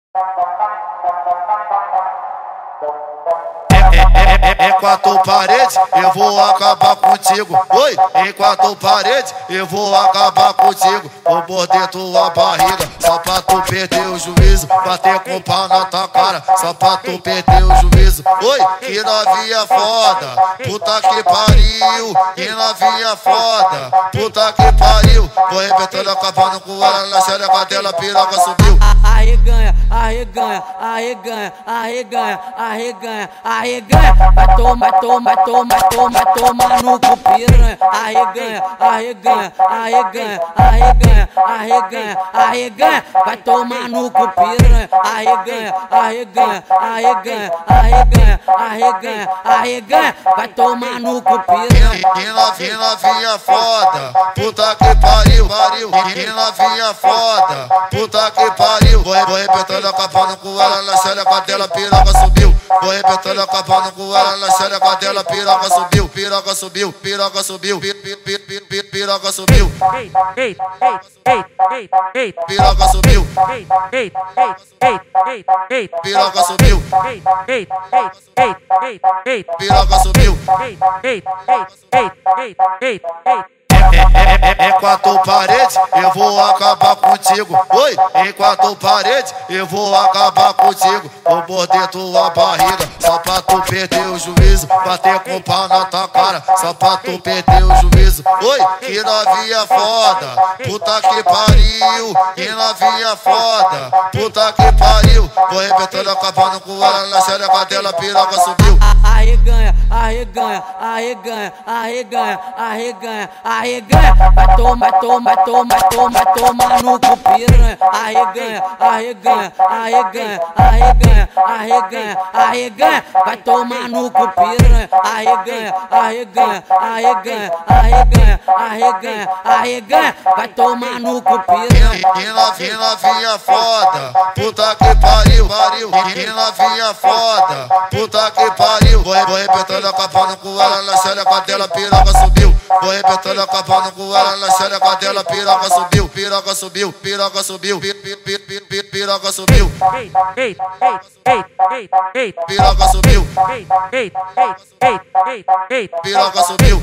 Em quatro paredes eu vou acabar contigo. Oi, em quatro paredes eu vou acabar contigo. Vou morder tua barriga só pra tu perder o juízo. Bater com pau na tua cara só pra tu perder o juízo. Oi, que novinha foda, puta que pariu. Que novinha foda, puta que pariu. Vou arrebentando, acabando com ela na xereca dela, piroca subiu. Arreganha, arreganha, arreganha, arreganha, arreganha, arreganha. Vai tomar, toma, toma, toma, toma no cu, piranha. Arreganha, arreganha, arreganha, arreganha, arreganha, arreganha. Vai tomar no cu, piranha. Arreganha, arreganha, arreganha, arreganha, arreganha, arreganha. Vai tomar no cu, piranha. Que novinha foda, puta que pariu, pariu. Que novinha foda, puta que pariu. Vou arrebentando, acabando com ela na xereca dela, piroca subiu. Vou arrebentando, acabando com ela na xereca dela, piroca subiu, piroca subiu, piroca subiu, piroca subiu. Piroca subiu, piroca subiu, piroca subiu. Em quatro paredes eu vou acabar contigo. Oi, em quatro paredes eu vou acabar contigo. Vou morder tua barriga só pra tu perder o juízo. Bater com pau na tua cara só pra tu perder o juízo. Oi, que novinha foda, puta que pariu. Que novinha foda, puta que pariu. Vou arrebentando, acabando com ela na xereca dela, piroca subiu. Arreganha, arreganha, arreganha, arreganha, arreganha, arreganha. Vai tomar, toma, toma, toma, toma no cu, piranha. Arreganha, arreganha, arreganha, arreganha, arreganha, arreganha. Vai tomar no cu, piranha. Arreganha, arreganha, arreganha, arreganha, arreganha, arreganha. Vai tomar no cu, piranha. Que novinha foda, puta que pariu, pariu. Que novinha foda, puta que pariu. Vou arrebentando, acabando com ela na xereca dela, piroca subiu. Vou arrebentando, acabando com ela na xereca dela, piroca subiu, piroca subiu, piroca subiu, piroca subiu. Piroca subiu, piroca subiu,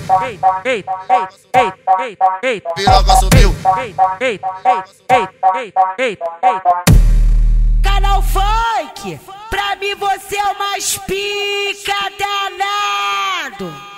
piroca subiu. Canal Funk, pra mim você é o mais pica danado.